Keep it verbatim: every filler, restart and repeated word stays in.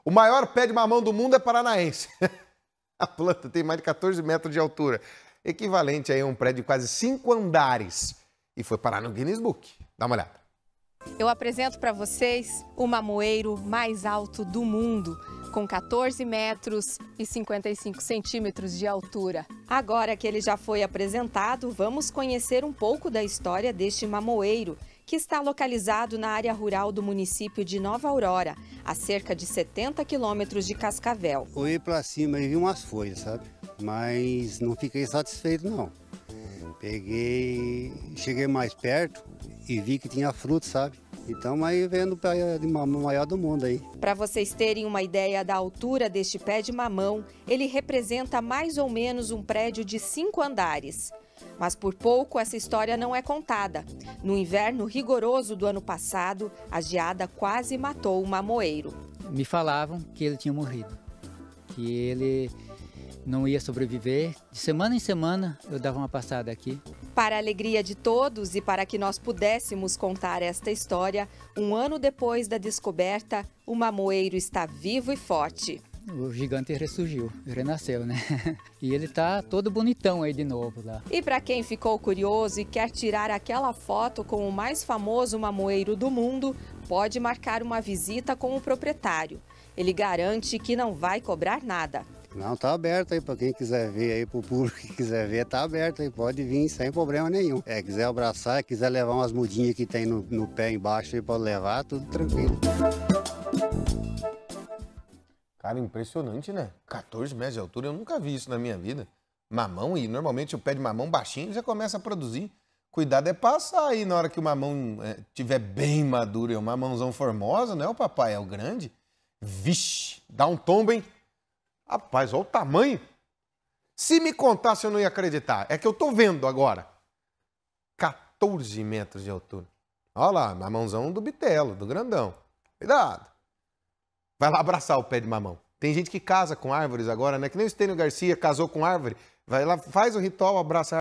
O maior pé de mamão do mundo é paranaense. A planta tem mais de quatorze metros de altura, equivalente aí a um prédio de quase cinco andares. E foi parar no Guinness Book. Dá uma olhada. Eu apresento para vocês o mamoeiro mais alto do mundo, com quatorze metros e cinquenta e cinco centímetros de altura. Agora que ele já foi apresentado, vamos conhecer um pouco da história deste mamoeiro, que está localizado na área rural do município de Nova Aurora, a cerca de setenta quilômetros de Cascavel. Fui para cima e vi umas folhas, sabe? Mas não fiquei satisfeito, não. Peguei, cheguei mais perto e vi que tinha fruto, sabe? Então, aí vendo o pé de mamão maior do mundo aí. Para vocês terem uma ideia da altura deste pé de mamão, ele representa mais ou menos um prédio de cinco andares. Mas por pouco essa história não é contada. No inverno rigoroso do ano passado, a geada quase matou o mamoeiro. Me falavam que ele tinha morrido, que ele não ia sobreviver. De semana em semana eu dava uma passada aqui. Para a alegria de todos e para que nós pudéssemos contar esta história, um ano depois da descoberta, o mamoeiro está vivo e forte. O gigante ressurgiu, renasceu, né? E ele tá todo bonitão aí de novo lá. E para quem ficou curioso e quer tirar aquela foto com o mais famoso mamoeiro do mundo, pode marcar uma visita com o proprietário. Ele garante que não vai cobrar nada. Não, tá aberto aí para quem quiser ver aí, pro público que quiser ver, tá aberto aí, pode vir sem problema nenhum. É, quiser abraçar, quiser levar umas mudinhas que tem no, no pé embaixo aí, pode levar, tudo tranquilo. Cara, impressionante, né? quatorze metros de altura, eu nunca vi isso na minha vida. Mamão, e normalmente o pé de mamão baixinho já começa a produzir. Cuidado é passar aí na hora que o mamão é, tiver bem maduro. É um mamãozão formosa, não é o papai, é o grande. Vixe, dá um tombo, hein? Rapaz, olha o tamanho. Se me contasse, eu não ia acreditar. É que eu tô vendo agora. quatorze metros de altura. Olha lá, mamãozão do bitelo, do grandão. Cuidado. Vai lá abraçar o pé de mamão. Tem gente que casa com árvores agora, né? Que nem o Estênio Garcia casou com árvore. Vai lá, faz o ritual, abraça a árvore.